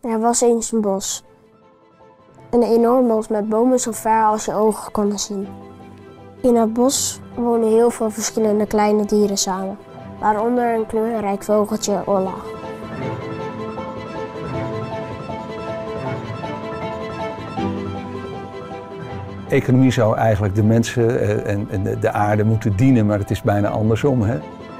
Er was eens een bos. Een enorm bos met bomen zo ver als je ogen konden zien. In het bos wonen heel veel verschillende kleine dieren samen, waaronder een kleurrijk vogeltje Olla. Economie zou eigenlijk de mensen en de aarde moeten dienen, maar het is bijna andersom, hè?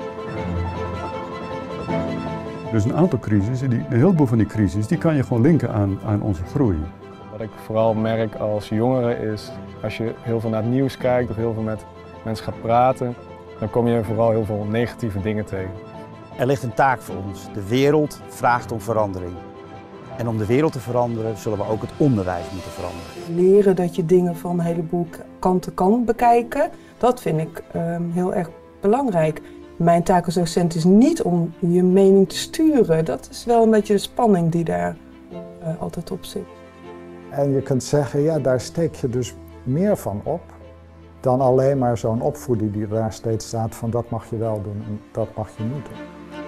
Dus een aantal crisissen, een heleboel van die crises, die kan je gewoon linken aan onze groei. Wat ik vooral merk als jongere is, als je heel veel naar het nieuws kijkt of heel veel met mensen gaat praten, dan kom je vooral heel veel negatieve dingen tegen. Er ligt een taak voor ons. De wereld vraagt om verandering. En om de wereld te veranderen, zullen we ook het onderwijs moeten veranderen. Leren dat je dingen van een heleboel kanten kan bekijken, dat vind ik heel erg belangrijk. Mijn taak als docent is niet om je mening te sturen. Dat is wel een beetje de spanning die daar altijd op zit. En je kunt zeggen, ja, daar steek je dus meer van op dan alleen maar zo'n opvoeding die daar steeds staat van dat mag je wel doen en dat mag je niet doen.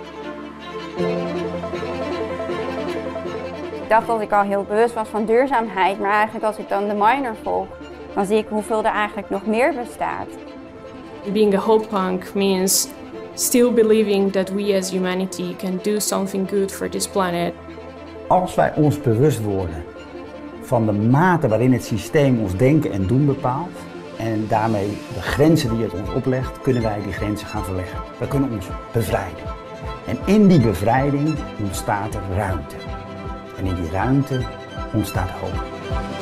Ik dacht dat ik al heel bewust was van duurzaamheid, maar eigenlijk als ik dan de minor volg, dan zie ik hoeveel er eigenlijk nog meer bestaat. Being a hope punk means still believing that we as humanity can do something good for this planet. Als wij ons bewust worden van de mate waarin het systeem ons denken en doen bepaalt en daarmee de grenzen die het ons oplegt, kunnen wij die grenzen gaan verleggen. We kunnen ons bevrijden. En in die bevrijding ontstaat er ruimte. En in die ruimte ontstaat hoop.